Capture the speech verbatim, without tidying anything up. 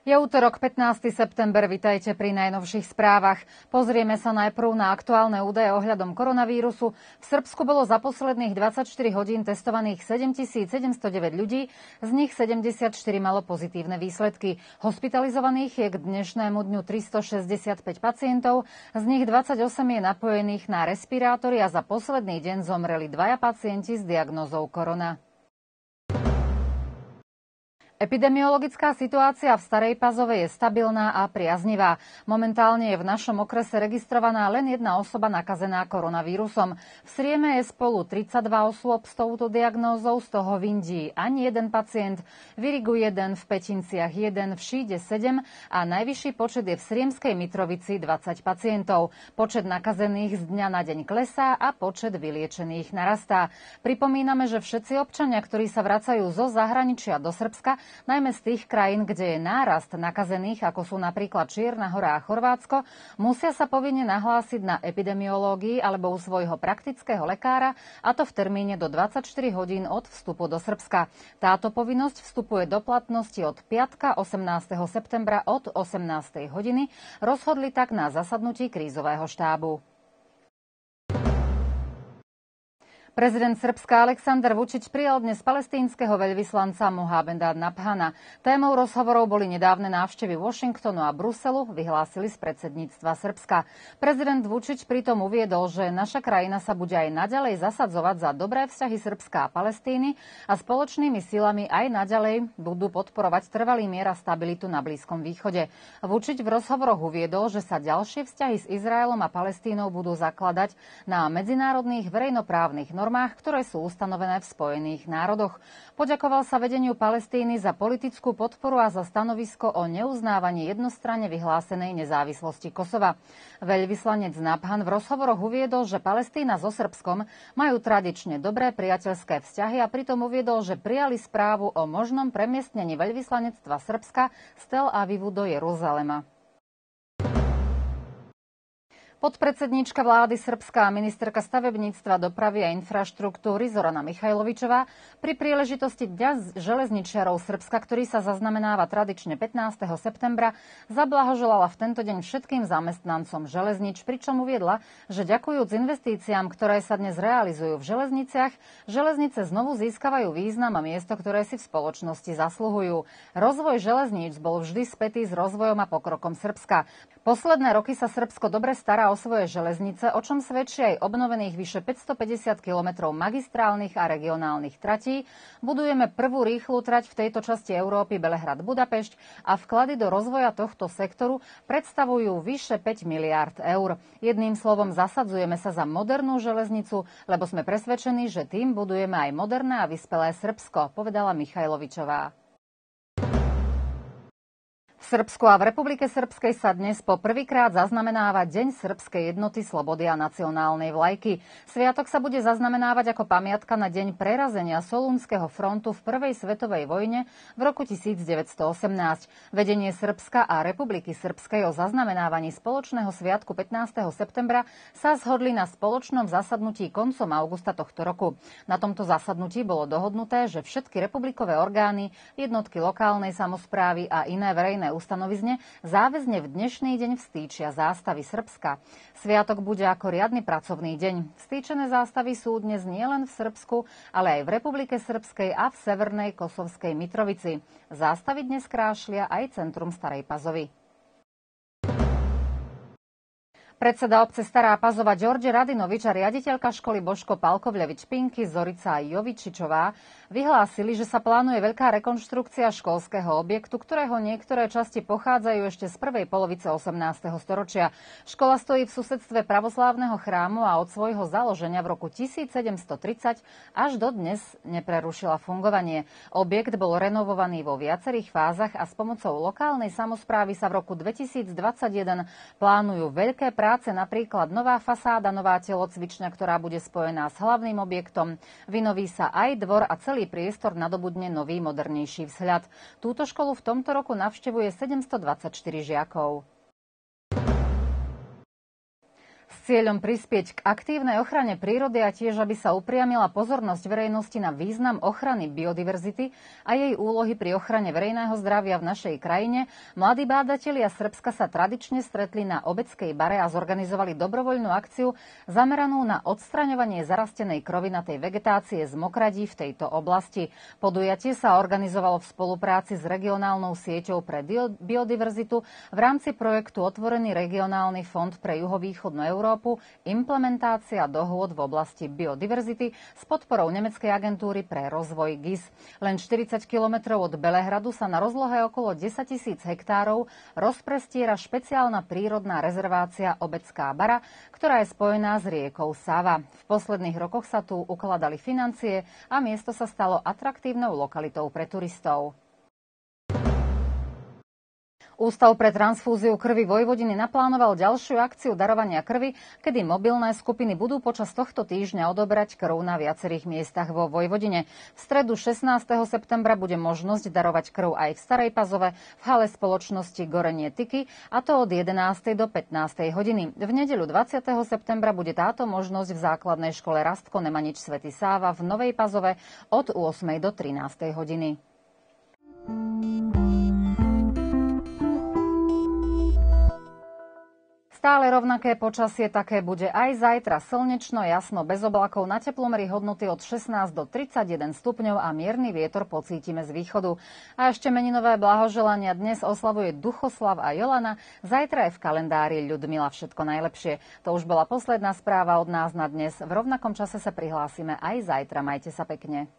Je útorok pätnásteho september, vitajte pri najnovších správach. Pozrieme sa najprv na aktuálne údaje ohľadom koronavírusu. V Srbsku bolo za posledných dvadsaťštyri hodín testovaných sedemtisícsedemstodeväť ľudí, z nich sedemdesiatštyri malo pozitívne výsledky. Hospitalizovaných je k dnešnému dňu tristošesťdesiatpäť pacientov, z nich dvadsaťosem je napojených na respirátory a za posledný deň zomreli dvaja pacienti s diagnózou korona. Epidemiologická situácia v Starej Pazove je stabilná a priaznivá. Momentálne je v našom okrese registrovaná len jedna osoba nakazená koronavírusom. V Srieme je spolu tridsaťdva osôb s touto diagnózou, z toho v Indii ani jeden pacient, v Irigu jeden, v Petinciach jeden, v Šíde sedem a najvyšší počet je v Sriemskej Mitrovici dvadsať pacientov. Počet nakazených z dňa na deň klesá a počet vyliečených narastá. Pripomíname, že všetci občania, ktorí sa vracajú zo zahraničia do Srbska, najmä z tých krajín, kde je nárast nakazených, ako sú napríklad Čierna Hora a Chorvátsko, musia sa povinne nahlásiť na epidemiológii alebo u svojho praktického lekára, a to v termíne do dvadsaťštyri hodín od vstupu do Srbska. Táto povinnosť vstupuje do platnosti od piatka osemnásteho septembra od osemnástej hodiny, rozhodli tak na zasadnutí krízového štábu. Prezident Srbska Aleksandar Vučić prijal dnes palestínskeho veľvyslanca Mohameda Nabhana. Témou rozhovorov boli nedávne návštevy Washingtonu a Bruselu, vyhlásili z predsedníctva Srbska. Prezident Vučić pritom uviedol, že naša krajina sa bude aj naďalej zasadzovať za dobré vzťahy Srbska a Palestíny a spoločnými silami aj naďalej budú podporovať trvalý mier a stabilitu na Blízkom východe. Vučić v rozhovoroch uviedol, že sa ďalšie vzťahy s Izraelom a Palestínou budú zakladať na medzinárodných verejnoprávnych normách, ktoré sú ustanovené v Spojených národoch. Poďakoval sa vedeniu Palestíny za politickú podporu a za stanovisko o neuznávaní jednostranne vyhlásenej nezávislosti Kosova. Veľvyslanec Nabhan v rozhovoroch uviedol, že Palestína so Srbskom majú tradične dobré priateľské vzťahy a pritom uviedol, že prijali správu o možnom premiestnení veľvyslanectva Srbska z Tel Avivu do Jeruzalema. Podpredsedníčka vlády Srbska a ministerka stavebníctva, dopravy a infraštruktúry Zorana Mihajlovičová pri príležitosti Dňa železničiarov Srbska, ktorý sa zaznamenáva tradične pätnásteho septembra, zablahoželala v tento deň všetkým zamestnancom železnič, pričom uviedla, že ďakujúc investíciám, ktoré sa dnes realizujú v železniciach, železnice znovu získavajú význam a miesto, ktoré si v spoločnosti zasluhujú. Rozvoj železníc bol vždy spätý s rozvojom a pokrokom Srbska. Posledné roky sa Srbsko dobre stará o svoje železnice, o čom svedčí aj obnovených vyše päťstopäťdesiat kilometrov magistrálnych a regionálnych tratí. Budujeme prvú rýchlu trať v tejto časti Európy Belehrad-Budapešť a vklady do rozvoja tohto sektoru predstavujú vyše päť miliárd eur. Jedným slovom, zasadzujeme sa za modernú železnicu, lebo sme presvedčení, že tým budujeme aj moderné a vyspelé Srbsko, povedala Mihajlovičová. V Srbsku a v Republike Srbskej sa dnes po prvýkrát zaznamenáva Deň srbskej jednoty, slobody a nacionálnej vlajky. Sviatok sa bude zaznamenávať ako pamiatka na deň prerazenia Solúnskeho frontu v prvej svetovej vojne v roku devätnásťstoosemnásť. Vedenie Srbska a Republiky Srbskej o zaznamenávaní spoločného sviatku pätnásteho septembra sa zhodli na spoločnom zasadnutí koncom augusta tohto roku. Na tomto zasadnutí bolo dohodnuté, že všetky republikové orgány, jednotky lokálnej samosprávy a iné verejné ustanovizne záväzne v dnešný deň vstýčia zástavy Srbska. Sviatok bude ako riadny pracovný deň. Vstýčené zástavy sú dnes nielen v Srbsku, ale aj v Republike Srbskej a v severnej kosovskej Mitrovici. Zástavy dnes krášlia aj centrum Starej Pazovy. Predseda obce Stará Pazova Đorđe Radinovič a riaditeľka školy Božko Palkovľevič Pinky Zorica Jovičičová vyhlásili, že sa plánuje veľká rekonštrukcia školského objektu, ktorého niektoré časti pochádzajú ešte z prvej polovice osemnásteho storočia. Škola stojí v susedstve pravoslávneho chrámu a od svojho založenia v roku tisícsedemstotridsať až dodnes neprerušila fungovanie. Objekt bol renovovaný vo viacerých fázach a s pomocou lokálnej samosprávy sa v roku dvetisícdvadsaťjeden plánujú veľké práce, napríklad nová fasáda, nová telocvičňa, ktorá bude spojená s hlavným objektom. Vynoví sa aj dvor a celý priestor nadobudne nový, modernejší vzhľad. Túto školu v tomto roku navštevuje sedemstodvadsaťštyri žiakov. cieľom prispieť k aktívnej ochrane prírody a tiež, aby sa upriamila pozornosť verejnosti na význam ochrany biodiverzity a jej úlohy pri ochrane verejného zdravia v našej krajine, mladí bádatelia Srbska sa tradične stretli na Obeckej bare a zorganizovali dobrovoľnú akciu zameranú na odstraňovanie zarastenej krovinatej vegetácie z mokradí v tejto oblasti. Podujatie sa organizovalo v spolupráci s regionálnou sieťou pre biodiverzitu v rámci projektu Otvorený regionálny fond pre juhovýchodnú Európu, implementácia dohôd v oblasti biodiverzity s podporou nemeckej agentúry pre rozvoj gé í es. Len štyridsať kilometrov od Belehradu sa na rozlohe okolo desaťtisíc hektárov rozprestiera špeciálna prírodná rezervácia Obecká bara, ktorá je spojená s riekou Sava. V posledných rokoch sa tu ukladali financie a miesto sa stalo atraktívnou lokalitou pre turistov. Ústav pre transfúziu krvi Vojvodiny naplánoval ďalšiu akciu darovania krvi, kedy mobilné skupiny budú počas tohto týždňa odoberať krv na viacerých miestach vo Vojvodine. V stredu šestnásteho septembra bude možnosť darovať krv aj v Starej Pazove v hale spoločnosti Gorenie Tyky, a to od jedenástej do pätnástej hodiny. V nedeľu dvadsiateho septembra bude táto možnosť v základnej škole Rastko Nemanič Svätý Sáva v Novej Pazove od ôsmej do trinástej hodiny. Stále rovnaké počasie také bude aj zajtra. Slnečno, jasno, bez oblakov, na teplomery hodnoty od šestnásť do tridsaťjeden stupňov a mierny vietor pocítime z východu. A ešte meninové blahoželania dnes oslavuje Duchoslav a Jolana, zajtra je v kalendári Ľudmila. Všetko najlepšie. To už bola posledná správa od nás na dnes. V rovnakom čase sa prihlásime aj zajtra. Majte sa pekne.